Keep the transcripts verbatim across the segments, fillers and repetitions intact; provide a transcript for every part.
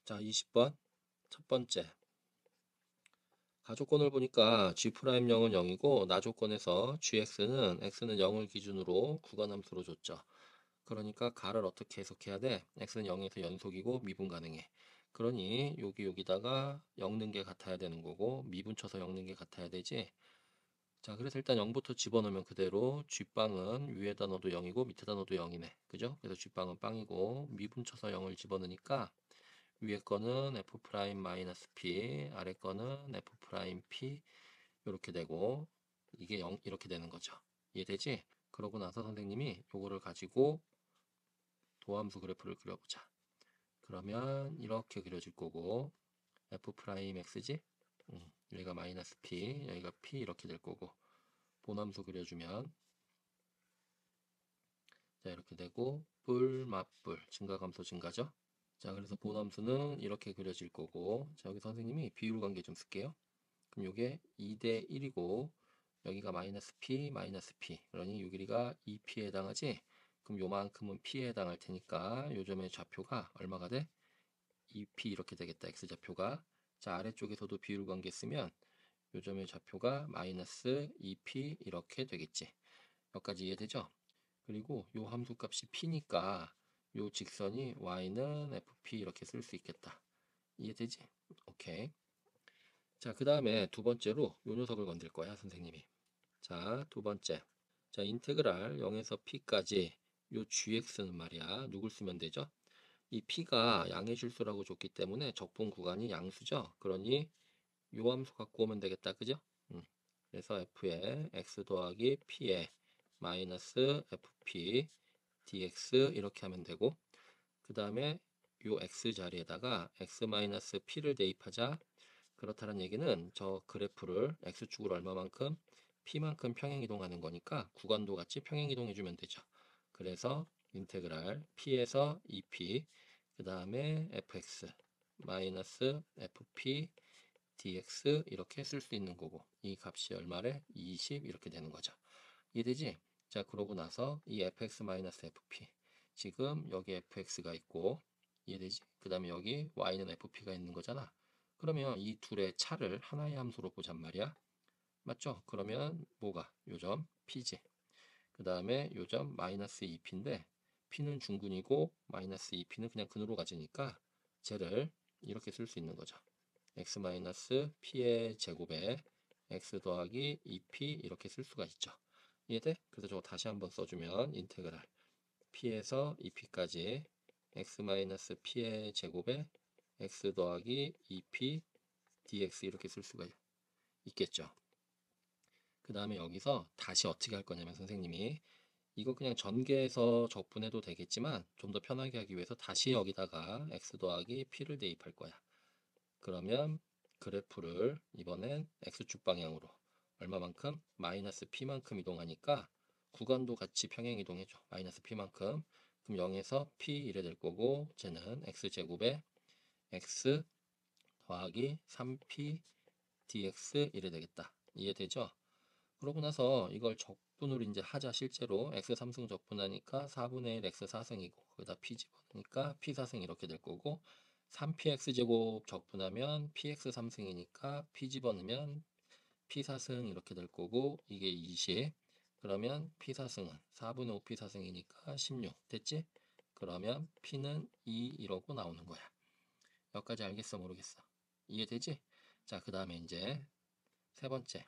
자, 이십 번 첫 번째 가조건을 보니까 G'영은 영이고 나조건에서 Gx는 x는 영을 기준으로 구간함수로 줬죠. 그러니까 가를 어떻게 해석해야 돼? x는 영에서 연속이고 미분 가능해. 그러니 여기 여기다가 엮는 게 같아야 되는 거고 미분 쳐서 엮는 게 같아야 되지. 자, 그래서 일단 영부터 집어넣으면 그대로 G빵은 위에다 넣어도 영이고 밑에다 넣어도 영이네. 그죠? 그래서 G빵은 빵이고 미분 쳐서 영을 집어넣으니까 위에 거는 f 프라임 마이너스 p, 아래 거는 f 프라임 p 이렇게 되고 이게 영 이렇게 되는 거죠. 이해되지? 그러고 나서 선생님이 요거를 가지고 도함수 그래프를 그려보자. 그러면 이렇게 그려질 거고 f 프라임 x지? 음, 여기가 마이너스 p, 여기가 p 이렇게 될 거고 본함수 그려주면 자 이렇게 되고 뿔, 맞뿔, 증가감소 증가죠? 자 그래서 본함수는 이렇게 그려질 거고 자 여기 선생님이 비율 관계 좀 쓸게요. 그럼 요게 이 대 일이고 여기가 마이너스 p 마이너스 p 그러니 요 길이가 이 피에 해당하지. 그럼 요만큼은 p에 해당할 테니까 요 점의 좌표가 얼마가 돼? 이 피 이렇게 되겠다. x좌표가. 자 아래쪽에서도 비율 관계 쓰면 요 점의 좌표가 마이너스 이 피 이렇게 되겠지. 여기까지 이해되죠? 그리고 요 함수 값이 p니까 요 직선이 y는 에프피 이렇게 쓸 수 있겠다. 이해되지? 오케이. 자, 그 다음에 두 번째로 요 녀석을 건들 거야, 선생님이. 자, 두 번째. 자, 인테그랄 영에서 p까지 요 gx는 말이야. 누굴 쓰면 되죠? 이 p가 양의 실수라고 줬기 때문에 적분 구간이 양수죠. 그러니 요 함수 갖고 오면 되겠다. 그죠? 음. 그래서 f에 x 더하기 p에 마이너스 에프피 dx 이렇게 하면 되고 그 다음에 요 x 자리에다가 x 마이너스 p를 대입하자. 그렇다는 얘기는 저 그래프를 x축으로 얼마만큼 p만큼 평행 이동하는 거니까 구간도 같이 평행 이동해 주면 되죠. 그래서 인테그랄 p에서 이 피 그 다음에 fx 마이너스 에프피 dx 이렇게 쓸 수 있는 거고 이 값이 얼마래? 이십 이렇게 되는 거죠. 이해되지? 자 그러고 나서 이 fx 마이너스 에프피 지금 여기 fx가 있고 이해되지? 그 다음에 여기 y는 에프피가 있는 거잖아. 그러면 이 둘의 차를 하나의 함수로 보잔 말이야. 맞죠? 그러면 뭐가? 요점 p지. 그 다음에 요점 마이너스 이 피인데 p는 중근이고 마이너스 이 피는 그냥 근으로 가지니까 쟤를 이렇게 쓸 수 있는 거죠. x 마이너스 p의 제곱에 x 더하기 이 피 이렇게 쓸 수가 있죠. 이해돼? 그래서 저거 다시 한번 써주면 인테그랄 p에서 이 피까지 x 마이너스 p의 제곱에 x 더하기 이 피 dx 이렇게 쓸 수가 있겠죠. 그 다음에 여기서 다시 어떻게 할 거냐면 선생님이 이거 그냥 전개해서 적분해도 되겠지만 좀 더 편하게 하기 위해서 다시 여기다가 x 더하기 p를 대입할 거야. 그러면 그래프를 이번엔 x축 방향으로 얼마만큼? 마이너스 p만큼 이동하니까 구간도 같이 평행 이동해줘. 마이너스 p만큼. 그럼 영에서 p 이래 될 거고 쟤는 x제곱에 x 더하기 삼 피 dx 이래 되겠다. 이해되죠? 그러고 나서 이걸 적분으로 이제 하자. 실제로 x 삼 승 적분하니까 사분의 일 x 사 승이고 거기다 p 집어넣으니까 p 사 승 이렇게 될 거고 삼 피 엑스 제곱 적분하면 px 삼 승이니까 p 집어넣으면 p 사 승 이렇게 될 거고 이게 이십 그러면 p 사 승은 사분의 오 피 사 승이니까 십육 됐지? 그러면 p는 이 이러고 나오는 거야. 여기까지 알겠어 모르겠어? 이해되지? 자 그 다음에 이제 세 번째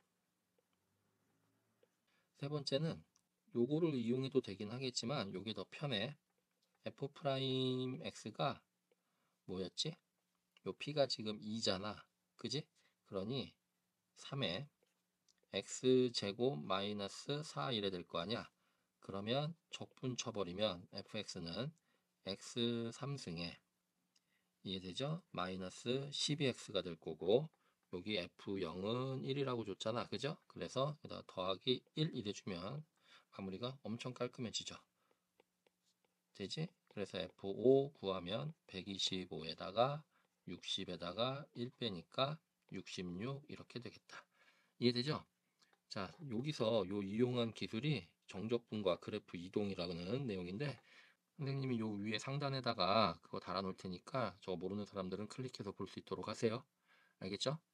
세 번째는 요거를 이용해도 되긴 하겠지만 요게 더 편해. f 프라임 x가 뭐였지? 요 p가 지금 이잖아. 그지? 그러니 삼에 x제곱 마이너스 사 이래 될 거 아니야. 그러면 적분 쳐버리면 fx는 x 삼 승에 이해되죠? 마이너스 십이 엑스가 될 거고 여기 에프 영은 일이라고 줬잖아. 그죠? 그래서 여기다 더하기 일 이래주면 마무리가 엄청 깔끔해지죠. 되지? 그래서 에프 오 구하면 백이십오에다가 육십에다가 일 빼니까 육십육 이렇게 되겠다. 이해되죠? 자, 여기서 요 이용한 기술이 정적분과 그래프 이동이라는 내용인데 선생님이 요 위에 상단에다가 그거 달아 놓을 테니까 저거 모르는 사람들은 클릭해서 볼 수 있도록 하세요. 알겠죠?